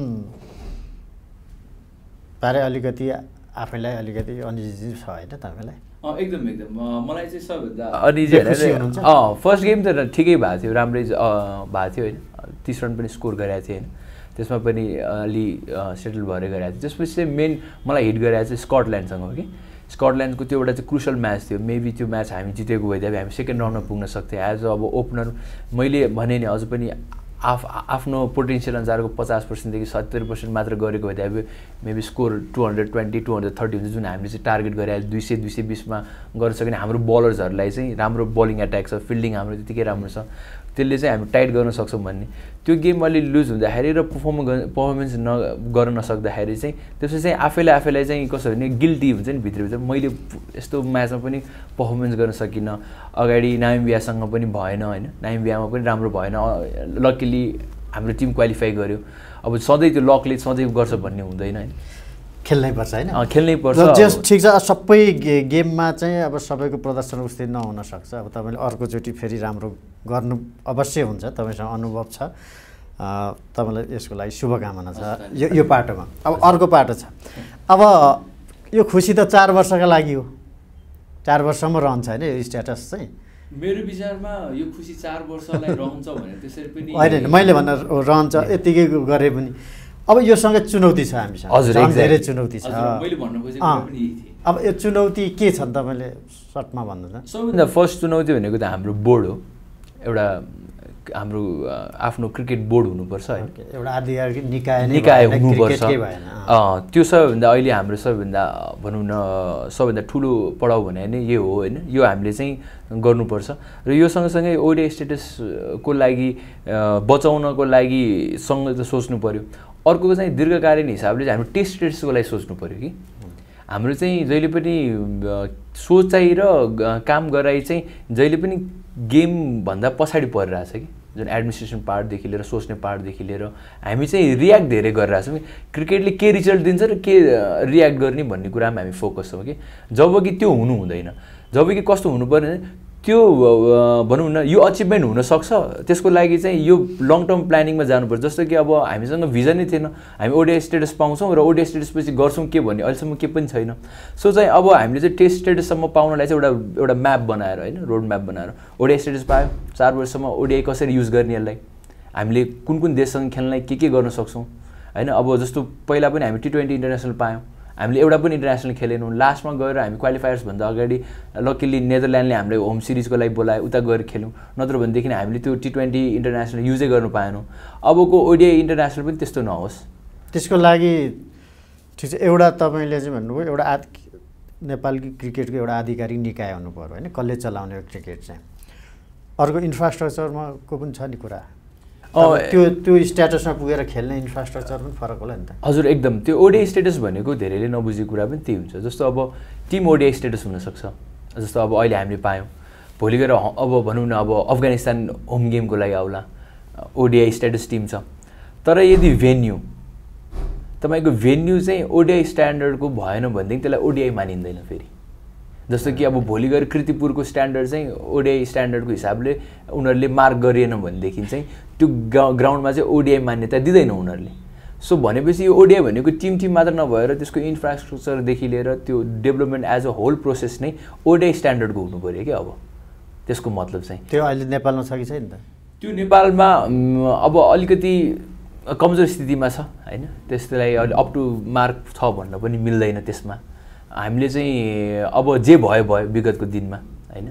बारे अलिकति आफैलाई अलिकति अनिजी छ होइन तपाईँलाई? एकदम मलाई चाहिँ सबभन्दा अनिजी होइन। फर्स्ट गेम त ठिकै भएको थियो, राम्रै भएको थियो होइन। 30 रन पनि स्कोर गरेको थिएँ होइन, त्यसमा पनि अलि सेटल भएर गरेको थियो। त्यसपछि चाहिँ मेन मलाई हिट गरेको चाहिँ स्कटल्यान्डसँग हो कि स्कटल्यान्डको त्यो एउटा चाहिँ क्रुसल म्याच थियो। मेबी त्यो म्याच हामी जितेको भइदियो हामी सेकेन्ड राउन्डमा पुग्न सक्थ्यौँ। एज अब ओपनर मैले भने नि अझ पनि आफ्नो पोटेन्सियल अनुसारको 50%देखि 70% मात्र गरेको भइदियो मेबी स्कोर 220-230 हुन्छ, जुन हामीले चाहिँ टार्गेट गरेर 200-220मा गर्न सक्ने। हाम्रो बलर्सहरूलाई चाहिँ राम्रो बलिङ एट्याक छ, फिल्डिङ हाम्रो त्यतिकै राम्रो छ, त्यसले चाहिँ हामी टाइट गर्न सक्छौँ भन्ने। त्यो गेम अलि लुज हुँदाखेरि र पर्फर्मेन्स गर्न नसक्दाखेरि चाहिँ त्यसपछि चाहिँ आफैलाई चाहिँ कसो भने गिल्टी हुन्छ नि भित्रभित्र, मैले यस्तो म्याचमा पनि पर्फर्मेन्स गर्न सकिनँ। अगाडि नामिबियासँग पनि भएन होइन, नामिबियामा पनि राम्रो भएन। लकिली हाम्रो टिम क्वालिफाई गर्यो। अब सधैँ त्यो लकले सधैँ गर्छ भन्ने हुँदैन होइन, खेल्नै पर्छ होइन, खेल्नै पर्छ। जस ठिक छ। सबै गेममा चाहिँ अब सबैको प्रदर्शन उस्तै नहुन सक्छ। अब तपाईँले अर्कोचोटि फेरि राम्रो गर्नु अवश्य हुन्छ, तपाईँसँग अनुभव छ, तपाईँलाई यसको लागि शुभकामना छ यो पाटोमा। अब अर्को पाटो छ। अब यो खुसी त 4 वर्षका लागि हो, 4 वर्षसम्म रहन्छ होइन यो स्ट्याटस चाहिँ? मेरो विचारमा यो खुसी 4 वर्षलाई रहन्छ भने त्यसरी पनि होइन, मैले भन्न रहन्छ यतिकै गरे पनि। अब योसँग चुनौती छ हामीसँग, हजुर धेरै चुनौती छ। मैले भन्नु खोजेको पनि यही थियो। अब यो चुनौती के छन् तपाईँले सर्टमा भन्नुहुन्छ? सबैभन्दा फर्स्ट चुनौती भनेको त हाम्रो बोर्ड हो। एउटा हाम्रो आफ्नो क्रिकेट बोर्ड हुनुपर्छ होइन, एउटा आधिकारिक निकाय हुनुपर्छ। त्यो सबैभन्दा अहिले हाम्रो सबैभन्दा भनौँ न सबैभन्दा ठुलो पडाउ भने नै यो हो होइन। यो हामीले चाहिँ गर्नुपर्छ र यो सँगसँगै ओडिआई स्टेटसको लागि बचाउनको लागि सँग सोच्नु पऱ्यो। अर्को चाहिँ दीर्घकालीन हिसाबले चाहिँ हाम्रो टेस्ट स्टेटसको लागि सोच्नु पऱ्यो कि हाम्रो चाहिँ जहिले पनि सोचाइ र काम गराइ चाहिँ जहिले पनि गेमभन्दा पछाडि परिरहेछ कि, जुन एडमिनिस्ट्रेसन पार्टदेखि लिएर सोच्ने पार्टदेखि लिएर हामी चाहिँ रियाक्ट धेरै गरिरहेछौँ कि क्रिकेटले के रिजल्ट दिन्छ र के रियाक्ट गर्ने भन्ने कुरामा हामी फोकस छौँ कि। जब कि त्यो हुनु हुँदैन, जब कि कस्तो हुनु पर्ने त्यो भनौँ न यो अचिभमेन्ट हुनसक्छ, त्यसको लागि चाहिँ यो लङ टर्म प्लानिङमा जानुपर्छ। जस्तो कि अब हामीसँग भिजनै थिएन, हामी ओडिआई स्टेटस पाउँछौँ र ओडिआई स्टेटस पछि गर्छौँ के भन्ने अहिलेसम्म के पनि छैन। सो चाहिँ अब हामीले चाहिँ टेस्ट स्टेटससम्म पाउनलाई चाहिँ एउटा म्याप बनाएर होइन, रोड म्याप बनाएर ओडिआई स्टेटस पायो 4 वर्षसम्म ओडिआई कसरी युज गर्ने, यसलाई हामीले कुन देशसँग खेल्नलाई के गर्न सक्छौँ होइन। अब जस्तो पहिला पनि हामी T20 इन्टरनेसनल पायौँ, हामीले एउटा पनि इन्टरनेसनल खेलेनौँ। लास्टमा गएर हामी क्वालिफायर्सभन्दा अगाडि लकिली नेदरल्यान्डले हामीलाई होम सिरिजको लागि बोलायो, उता गएर खेल्यौँ। नत्र भनेदेखि हामीले त्यो T20 इन्टरनेसनल युजै गर्नु पाएनौँ। अबको ओडिआई इन्टरनेसनल पनि त्यस्तो नहोस्, त्यसको लागि ठिक छ। एउटा तपाईँले चाहिँ भन्नुभयो एउटा नेपालको क्रिकेटको एउटा आधिकारिक निकाय हुनु पर्यो होइन, कसले चलाउने हो क्रिकेट चाहिँ। अर्को इन्फ्रास्ट्रक्चरमा को पनि छ नि कुरा, त्यो स्ट्याटसमा पुगेर खेल्ने इन्फ्रास्ट्रक्चर पनि फरक होला नि त। हजुर एकदम। त्यो ओडिआई स्टेटस भनेको धेरैले नबुझेको कुरा पनि त्यही हुन्छ। जस्तो अब टिम ओडिआई स्टेटस हुनसक्छ, जस्तो अब अहिले हामीले पायौँ, भोलि गएर अब भनौँ न अब अफगानिस्तान होम गेमको लागि आउला, ओडिआई स्टेटस टिम छ। तर यदि भेन्यू तपाईँको चाहिँ ओडिआई स्ट्यान्डर्डको भएन भनेदेखि त्यसलाई ओडिआई मानिँदैन फेरि जस्तो कि अब भोलि गएर कृतिपुरको स्ट्यान्डर्ड चाहिँ ओडिआई स्ट्यान्डर्डको हिसाबले उनीहरूले मार्क गरिएन भनेदेखि चाहिँ त्यो ग्राउन्डमा चाहिँ ओडिआई मान्यता दिँदैन उनीहरूले। सो भनेपछि यो ओडिआई भनेको टिम मात्र नभएर त्यसको इन्फ्रास्ट्रक्चरदेखि लिएर त्यो development as a whole process नै ओडिआई स्ट्यान्डर्डको हुनु पऱ्यो क्या। अब त्यसको मतलब चाहिँ त्यो अहिले नेपालमा छ कि छैन त? त्यो नेपालमा अब अलिकति कमजोर स्थितिमा छ होइन, त्यसलाई अहिले अप टु मार्क छ भन्न पनि मिल्दैन। त्यसमा हामीले चाहिँ अब जे भयो विगतको दिनमा होइन,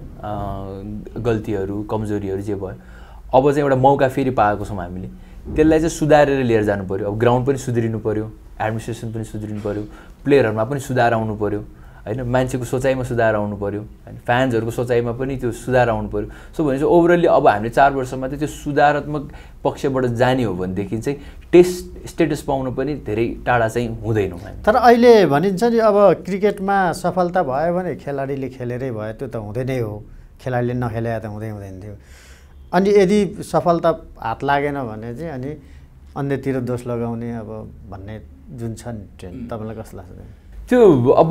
गल्तीहरू कमजोरीहरू जे भयो, अब चाहिँ एउटा मौका फेरि पाएको छौँ हामीले, त्यसलाई चाहिँ सुधारेर लिएर जानु पऱ्यो। अब ग्राउन्ड पनि सुध्रिनु पऱ्यो, एडमिनिस्ट्रेसन पनि सुध्रिनु पऱ्यो, प्लेयरहरूमा पनि सुधार आउनु पऱ्यो होइन, मान्छेको सोचाइमा सुधार आउनु पऱ्यो होइन, फ्यान्सहरूको सोचाइमा पनि त्यो सुधार आउनु पऱ्यो। सो भनेपछि ओभरअली अब हामीले 4 वर्षमा चाहिँ त्यो सुधारात्मक पक्षबाट जाने हो भनेदेखि चाहिँ टेस्ट स्टेटस पाउनु पनि धेरै टाढा चाहिँ हुँदैनौँ हामी। तर अहिले भनिन्छ नि अब क्रिकेटमा सफलता भयो भने खेलाडीले खेलेरै भयो, त्यो त हुँदै नै हो, खेलाडीले नखेले त हुँदैन थियो। अनि यदि सफलता हात लागेन भने चाहिँ अनि अन्यतिर दोष लगाउने अब भन्ने जुन छ नि ट्रेन्ड, तपाईँलाई कस्तो लाग्छ? त्यो अब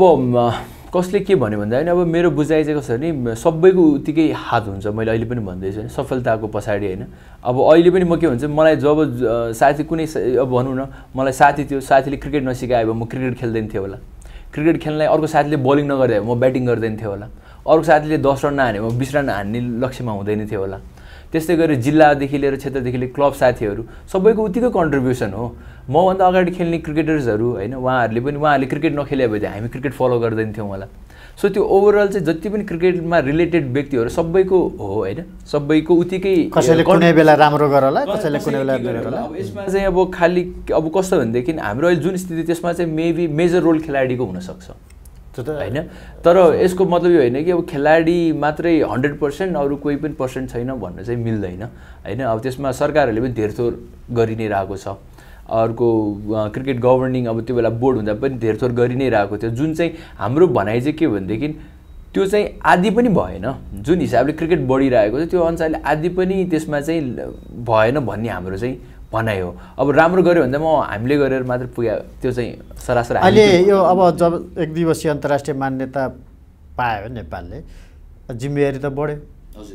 कसले के भन्यो भन्दा होइन, अब मेरो बुझाइ चाहिँ कसरी नि सबैको उत्तिकै हात हुन्छ, मैले अहिले पनि भन्दैछु होइन, सफलताको पछाडि होइन। अब अहिले पनि म के भन्छ, मलाई जब साथी कुनै अब भनौँ न, मलाई साथी थियो, साथीले क्रिकेट नसिकायो भने म क्रिकेट खेल्दैन थिएँ होला, क्रिकेट खेल्नलाई अर्को साथीले बलिङ नगर्दै म ब्याटिङ गर्दैन थिएँ होला, अर्को साथीले 10 रन नहाने म 20 रन हान्ने लक्ष्यमा हुँदैन थियो होला। त्यस्तै गरी जिल्लादेखि लिएर क्षेत्रदेखि लिएर क्लब साथीहरू सबैको उत्तिकै कन्ट्रिब्युसन हो। मभन्दा अगाडि खेल्ने क्रिकेटर्सहरू होइन, उहाँहरूले क्रिकेट नखेले भए हामी क्रिकेट फलो गर्दैन थियौँ होला। सो त्यो ओभरअल चाहिँ जति पनि क्रिकेटमा रिलेटेड व्यक्तिहरू सबैको हो होइन, सबैको उत्तिकै, कसैले कुनै बेला राम्रो गरला, कसैले कुनै बेला गरला। अब यसमा चाहिँ अब खालि अब कस्तो भनेदेखि हाम्रो अहिले जुन स्थिति त्यसमा चाहिँ मेबी मेजर रोल खेलाडीको हुनसक्छ होइन, तर यसको मतलब यो होइन कि अब खेलाडी मात्रै 100% अरू कोही पनि पर्सेन्ट छैन भन्न चाहिँ मिल्दैन होइन। अब त्यसमा सरकारहरूले पनि धेरथोर गरि नै रहेको छ। अर्को क्रिकेट गभर्निङ अब त्यो बेला बोर्ड हुँदा पनि धेरथोर गरि नै रहेको थियो, जुन चाहिँ हाम्रो भनाइ चाहिँ के भनेदेखि त्यो चाहिँ आदि पनि भएन, जुन हिसाबले क्रिकेट बढिरहेको छ त्यो अनुसारले आदि पनि त्यसमा चाहिँ भएन भन्ने हाम्रो चाहिँ भनाइ हो। अब राम्रो गऱ्यो भन्दा हामीले गरेर मात्र पुग्यो त्यो चाहिँ सरासर। अहिले यो अब जब 1 दिवसीय अन्तर्राष्ट्रिय मान्यता पायो नेपालले, जिम्मेवारी त बढ्यो। हजुर,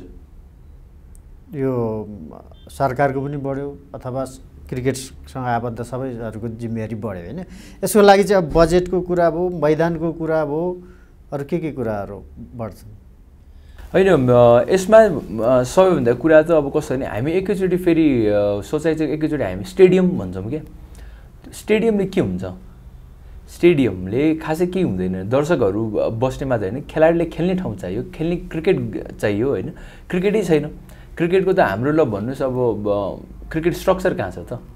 यो सरकारको पनि बढ्यो अथवा क्रिकेटसँग आबद्ध सबैहरूको जिम्मेवारी बढ्यो होइन। यसको लागि चाहिँ अब बजेटको कुरा भयो, मैदानको कुरा भयो, अरू के कुराहरू बढ्छन् होइन? यसमा सबैभन्दा कुरा त अब कस्तो भने हामी एकैचोटि फेरि सोचाइ चाहिँ एकैचोटि हामी स्टेडियम भन्छौँ क्या। स्टेडियमले के हुन्छ? स्टेडियमले खासै केही हुँदैन, दर्शकहरू बस्ने मात्र होइन, खेलाडीले खेल्ने ठाउँ चाहियो, खेल्ने क्रिकेट चाहियो होइन। क्रिकेटै छैन, क्रिकेटको त हाम्रो ल भन्नुहोस् अब क्रिकेट स्ट्रक्चर कहाँ छ त?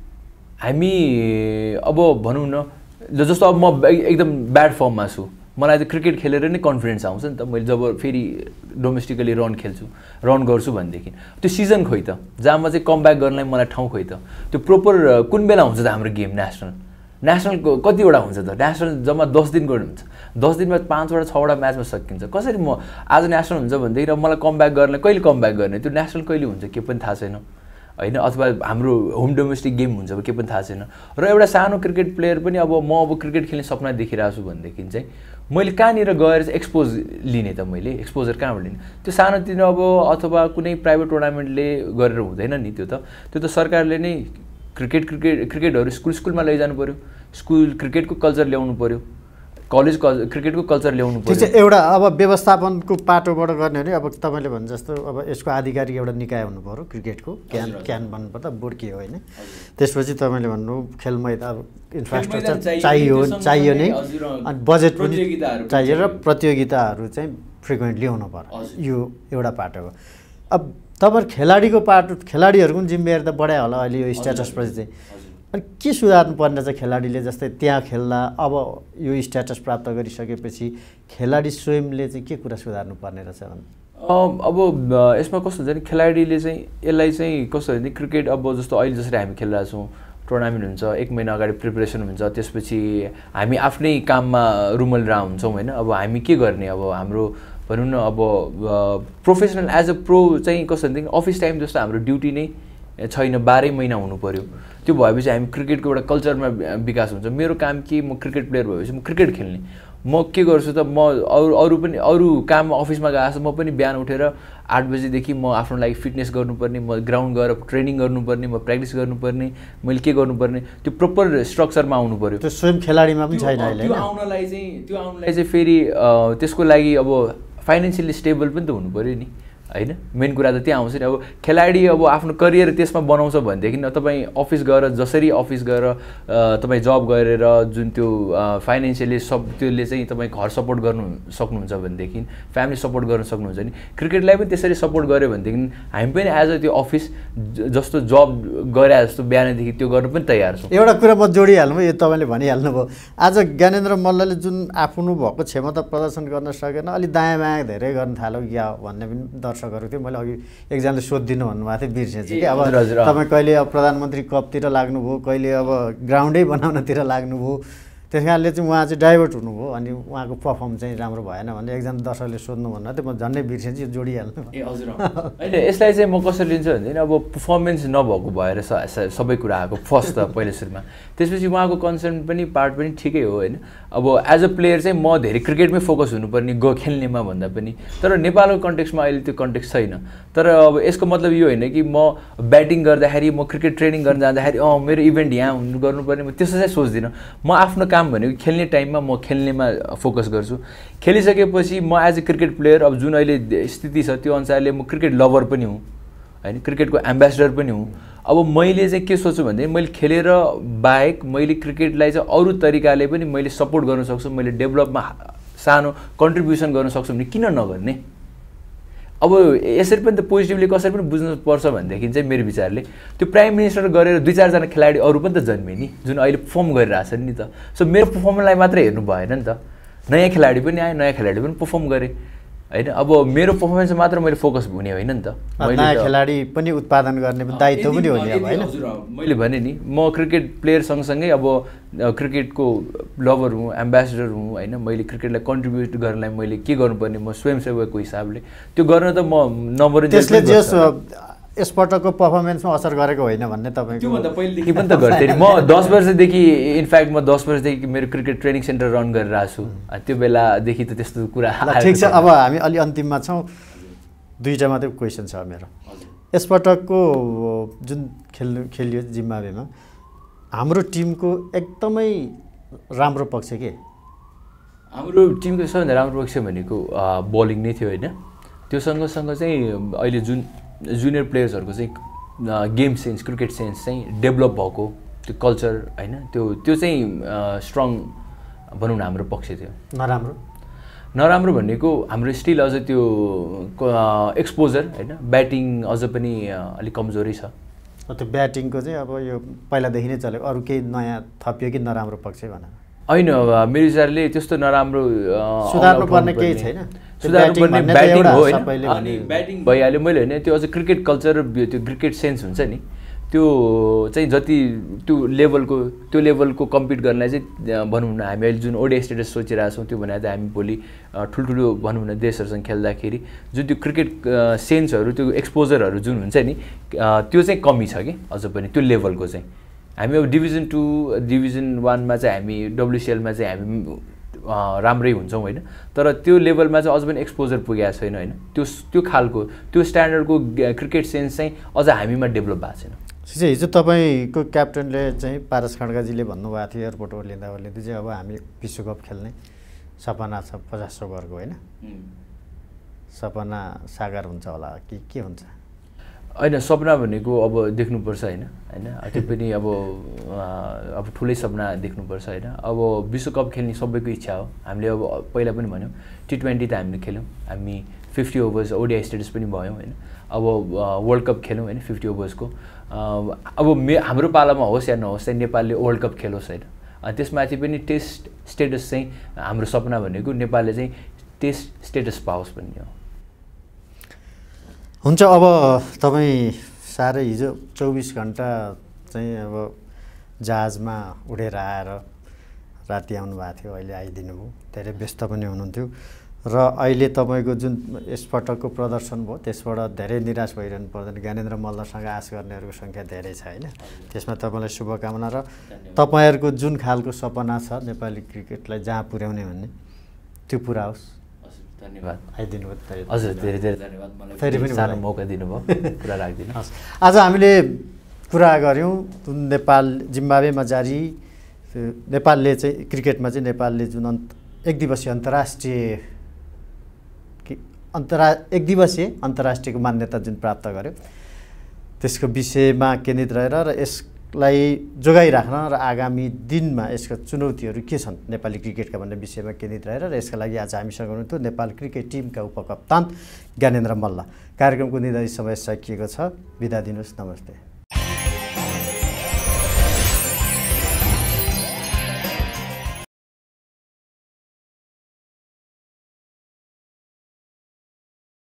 हामी अब भनौँ न, जस्तो अब म एकदम ब्याड फर्ममा छु, मलाई त क्रिकेट खेलेर नै कन्फिडेन्स आउँछ नि त। मैले जब फेरि डोमेस्टिकली रन गर्छु भनेदेखि त्यो सिजन खोइ त, जहाँ म चाहिँ कमब्याक गर्नलाई मलाई ठाउँ खोइ त, त्यो प्रोपर कुन बेला हुन्छ त हाम्रो गेम? नेसनलको कतिवटा हुन्छ त? नेसनल जम्मा 10 दिन गर्नु हुन्छ, 10 दिनमा 5वटा 6वटा म्याचमा सकिन्छ। कसरी म आज नेसनल हुन्छ भनेदेखि र मलाई कमब्याक गर्न कहिले कमब्याक गर्ने? त्यो नेसनल कहिले हुन्छ के पनि थाहा छैन होइन, अथवा हाम्रो होम डोमेस्टिक गेम हुन्छ के पनि थाहा छैन। र एउटा सानो क्रिकेट प्लेयर पनि अब म क्रिकेट खेल्ने सपना देखिरहेको छु भनेदेखि चाहिँ मैले कहाँनिर गएर चाहिँ एक्सपोज लिने त? मैले एक्सपोजर कहाँबाट लिने? त्यो सानोतिनो अब अथवा कुनै प्राइभेट टुर्नामेन्टले गरेर हुँदैन नि। त्यो त सरकारले नै क्रिकेटहरू स्कुलमा लैजानु पऱ्यो, स्कुल क्रिकेटको कल्चर ल्याउनु पऱ्यो, कलेज क्रिकेटको कल्चर ल्याउनु पऱ्यो। त्यो चाहिँ एउटा अब व्यवस्थापनको पाटोबाट गर्ने हो नि। अब तपाईँले भने जस्तो अब यसको आधिकारिक एउटा निकाय हुनु पऱ्यो, क्रिकेटको क्यान भन्नुपर्दा बोर्ड के हो होइन। त्यसपछि तपाईँले भन्नु खेल मैदान इन्फ्रास्ट्रक्चर चाहियो नै, अनि बजेट पनि चाहियो र प्रतियोगिताहरू चाहिँ फ्रिक्वेन्टली हुनु पर्यो, यो एउटा पाटो हो। अब तपाईँ खेलाडीहरूको पनि जिम्मेवारी त बढायो होला अहिले यो स्ट्याटसपछि चाहिँ। अनि के सुधार्नु पर्ने छ खेलाडीले? जस्तै त्यहाँ खेल्दा अब यो स्ट्याटस प्राप्त गरिसकेपछि खेलाडी स्वयंले चाहिँ के कुरा सुधार्नु पर्ने रहेछ भने? अब यसमा कस्तो हुन्छ भने खेलाडीले चाहिँ यसलाई चाहिँ कस्तो भने क्रिकेट अब जस्तो अहिले जसरी हामी खेलिरहेको छौँ, टुर्नामेन्ट हुन्छ, 1 महिना अगाडि प्रिपरेसन हुन्छ, त्यसपछि हामी आफ्नै काममा रुमलिरहेका हुन्छौँ होइन। अब हामी के गर्ने? अब हाम्रो भनौँ न अब प्रोफेसनल एज अ प्रो चाहिँ कस्तो भनेदेखि अफिस टाइम जस्तो हाम्रो ड्युटी नै छैन, 12 महिना हुनु पऱ्यो। त्यो भएपछि हामी क्रिकेटको एउटा कल्चरमा विकास हुन्छ। मेरो काम के, म क्रिकेट प्लेयर भएपछि म क्रिकेट खेल्ने, म के गर्छु त म अरू काम अफिसमा गएको म पनि बिहान उठेर 8 बजेदेखि म आफ्नो लागि फिटनेस गर्नुपर्ने, म ग्राउन्ड गएर ट्रेनिङ गर्नुपर्ने, म प्र्याक्टिस गर्नुपर्ने, मैले के गर्नुपर्ने त्यो प्रपर स्ट्रक्चरमा आउनु पर्यो। त्यो स्वयं खेलाडीमा पनि छैन अहिले। त्यो आउनलाई चाहिँ फेरि त्यसको लागि अब फाइनेन्सियली स्टेबल पनि त हुनु पर्यो नि हैन। मेन कुरा त त्यहाँ आउँछ नि। अब खेलाडी अब आफ्नो करियर त्यसमा बनाउँछ भनेदेखि तपाईँ अफिस गएर जसरी अफिस गएर तपाईँ जब गरेर जुन त्यो फाइनेन्सियली सब त्यसले चाहिँ तपाईँ घर सपोर्ट गर्नु सक्नुहुन्छ भनेदेखि, फ्यामिली सपोर्ट गर्न सक्नुहुन्छ नि, क्रिकेटलाई पनि त्यसरी सपोर्ट गऱ्यो भनेदेखि हामी पनि एज अ त्यो अफिस जस्तो जब गरे जस्तो बिहानदेखि त्यो गर्नु पनि तयार छौँ। एउटा कुरा म जोडिहाल्नु यो तपाईँले भनिहाल्नुभयो। आज ज्ञानेन्द्र मल्लले जुन आफ्नो भएको क्षमता प्रदर्शन गर्न सकेन, अलि दायाँ बायाँ धेरै गर्न थाल्यो या भन्ने पनि दर्शकहरू थियो। मैले अघि एकजनाले सोधिदिनु भन्नुभएको थियो, बिर्सेछु कि अब तपाईँ कहिले अब प्रधानमन्त्री कपतिर लाग्नुभयो, कहिले अब ग्राउन्डै बनाउनतिर लाग्नुभयो, त्यस कारणले चाहिँ उहाँ चाहिँ डाइभर्ट हुनुभयो अनि उहाँको पर्फर्म चाहिँ राम्रो भएन भने एकजना दर्शकले सोध्नु भन्नु थियो। म झन्डै बिर्सेछु, यो जोडिहाल्नु। ए हजुर होइन, यसलाई चाहिँ म कसरी लिन्छु भनेदेखि अब पर्फर्मेन्स नभएको भएर सबै कुरा आएको फर्स्ट त पहिलो सुरुमा। त्यसपछि उहाँको कन्सर्न पनि पार्ट पनि ठिकै हो होइन। अब एज अ प्लेयर चाहिँ म धेरै क्रिकेटमै फोकस हुनुपर्ने खेल्नेमा भन्दा पनि, तर नेपालको कन्टेक्स्टमा अहिले त्यो कन्टेक्स्ट छैन। तर अब यसको मतलब यो होइन कि म ब्याटिङ गर्दाखेरि, म क्रिकेट ट्रेनिङ गर्न जाँदाखेरि मेरो इभेन्ट यहाँ गर्नुपर्ने, म त्यस्तो चाहिँ सोच्दिनँ। म आफ्नो काम भनेको खेल्ने टाइममा म खेल्नेमा फोकस गर्छु। खेलिसकेपछि म एज अ क्रिकेट प्लेयर अब जुन अहिले स्थिति छ त्यो अनुसारले म क्रिकेट लभर पनि हुँ होइन, क्रिकेटको एम्बेसडर पनि हुँ। अब मैले चाहिँ के सोच्छु भनेदेखि मैले खेलेर बाहेक मैले क्रिकेटलाई चाहिँ अरू तरिकाले पनि मैले सपोर्ट गर्न सक्छु, मैले डेभलपमा सानो कन्ट्रिब्युसन गर्न सक्छु भने किन नगर्ने। अब यसरी पनि त पोजिटिभली कसरी पनि बुझ्नुपर्छ भनेदेखि चाहिँ मेरो विचारले त्यो प्राइम मिनिस्टर गरेर 2-4 जना खेलाडी अरू पनि त जन्मे नि, जुन अहिले पर्फर्म गरिरहेछन् नि त। सो मेरो पर्फर्मेन्सलाई मात्रै हेर्नु भएन नि त, नयाँ खेलाडी पनि आए, नयाँ खेलाडी पनि पर्फर्म गरे होइन। अब मेरो पर्फर्मेन्स मात्र मैले फोकस हुने होइन नि त, नयाँ खेलाडी पनि उत्पादन गर्ने दायित्व पनि हो नि अब होइन। मैले भने नि म क्रिकेट प्लेयर सँगसँगै अब क्रिकेटको लभर हुँ, एम्बेसडर हुँ होइन। मैले क्रिकेटलाई कन्ट्रिब्युट गर्नलाई मैले के गर्नुपर्ने, म स्वयंसेवकको हिसाबले त्यो गर्न त म नम्बर त्यसले जस यसपटकको पर्फर्मेन्समा असर गरेको होइन भन्ने तपाईँको त्योभन्दा पहिलेदेखि पनि त गर्थेँ नि। म 10 वर्षदेखि इनफ्याक्ट म 10 वर्षदेखि मेरो क्रिकेट ट्रेनिङ सेन्टर रन गरिरहेको छु। त्यो बेलादेखि त त्यस्तो कुरा ठिक छ। अब हामी अलि अन्तिममा छौँ, 2टा मात्रै क्वेसन छ मेरो। यसपटकको जुन खेलियो जिम्बाब्वेमा हाम्रो टिमको एकदमै राम्रो पक्ष के? हाम्रो टिमको सबैभन्दा राम्रो पक्ष भनेको बलिङ नै थियो होइन। त्यो सँगसँगै चाहिँ अहिले जुन जुनियर प्लेयर्सहरूको चाहिँ गेम सेन्स, क्रिकेट सेन्स चाहिँ डेभलप भएको त्यो कल्चर होइन, त्यो चाहिँ स्ट्रङ भनौँ न हाम्रो पक्ष थियो। नराम्रो भनेको हाम्रो स्टिल अझ त्यो एक्सपोजर होइन, ब्याटिङ अझ पनि अलिक कमजोरी छ। त्यो ब्याटिङको चाहिँ अब यो पहिलादेखि नै चलेको, अरू केही नयाँ थपियो कि नराम्रो पक्ष भनेर? होइन, मेरो विचारले त्यस्तो नराम्रो सुधार्नु पर्ने केही छैन, सुधार्नुपर्ने ब्याटिङ हो होइन। अनि ब्याटिङ भइहाल्यो, मैले होइन त्यो अझ क्रिकेट कल्चर र त्यो क्रिकेट सेन्स हुन्छ नि, त्यो चाहिँ जति त्यो लेभलको कम्पिट गर्नलाई चाहिँ भनौँ न हामी अहिले जुन ओडिआई स्टेटस सोचिरहेको छौँ त्यो भने चाहिँ हामी भोलि ठुल्ठुलो भनौँ न देशहरूसँग खेल्दाखेरि जुन त्यो क्रिकेट सेन्सहरू, त्यो एक्सपोजरहरू जुन हुन्छ नि, त्यो चाहिँ कमी छ कि अझ पनि त्यो लेभलको चाहिँ। हामी अब डिभिजन 2 डिभिजन 1मा चाहिँ हामी WCLमा चाहिँ हामी राम्रै हुन्छौँ होइन, तर त्यो लेभलमा चाहिँ अझ पनि एक्सपोजर पुगेको छैन होइन। त्यो खालको त्यो स्ट्यान्डर्डको क्रिकेट सेन्स चाहिँ अझ हामीमा डेभलप भएको छैन। हिजो तपाईँको क्याप्टनले चाहिँ पारस खड्काजीले भन्नुभएको थियो एयरपोर्ट ओर्लिँदा चाहिँ अब हामी विश्वकप खेल्ने सपना छ 50 ओभरको होइन, सपना साकार हुन्छ होला कि के हुन्छ? होइन, सपना भनेको अब देख्नुपर्छ होइन, त्यो पनि अब ठुलै सपना देख्नुपर्छ होइन। अब विश्वकप खेल्ने सबैको इच्छा हो। हामीले अब पहिला पनि भन्यौँ T20 त हामीले खेल्यौँ, हामी 50 ओभर्स ओडिआई स्टेटस पनि भयौँ होइन। अब वर्ल्ड कप खेल्यौँ होइन 50 ओभर्सको। अब हाम्रो पालामा होस् या नहोस् चाहिँ नेपालले वर्ल्ड कप खेलोस् होइन। त्यसमाथि पनि टेस्ट स्टेटस चाहिँ हाम्रो सपना भनेको नेपालले चाहिँ टेस्ट स्टेटस पाओस् भन्ने हो। हुन्छ, अब तपाईँ साह्रै हिजो 24 घन्टा चाहिँ अब जहाजमा उडेर आएर राति आउनुभएको थियो, अहिले आइदिनु भयो, धेरै व्यस्त पनि हुनुहुन्थ्यो र अहिले तपाईँको जुन यसपटकको प्रदर्शन भयो त्यसबाट धेरै निराश भइरहनु पर्दैन। ज्ञानेन्द्र मल्लसँग आश गर्नेहरूको सङ्ख्या धेरै छ होइन, त्यसमा तपाईँलाई शुभकामना र तपाईँहरूको जुन खालको सपना छ नेपाली क्रिकेटलाई जहाँ पुर्याउने भन्ने त्यो पुरा होस्। धन्यवाद आइदिनु भयो। हजुर धेरै धेरै धन्यवाद मलाई फेरि पनि सानो मौका दिनुभयो कुरा राख्दिनु। आज हामीले कुरा गऱ्यौँ नेपाल जिम्बाब्वेमा जारी नेपालले चाहिँ क्रिकेटमा चाहिँ नेपालले जुन एक दिवसीय अन्तर्राष्ट्रियको मान्यता जुन प्राप्त गर्यो त्यसको विषयमा केन्द्रित रहेर र यसलाई जोगाइराख्न र आगामी दिनमा यसका चुनौतीहरू के छन् नेपाली क्रिकेटका भन्ने विषयमा केन्द्रित रहेर र यसका लागि आज हामीसँग हुनुहुन्थ्यो नेपाल क्रिकेट टिमका उपकप्तान ज्ञानेन्द्र मल्ल। कार्यक्रमको निर्धारित समय सकिएको छ। बिदा दिनुहोस्। नमस्ते।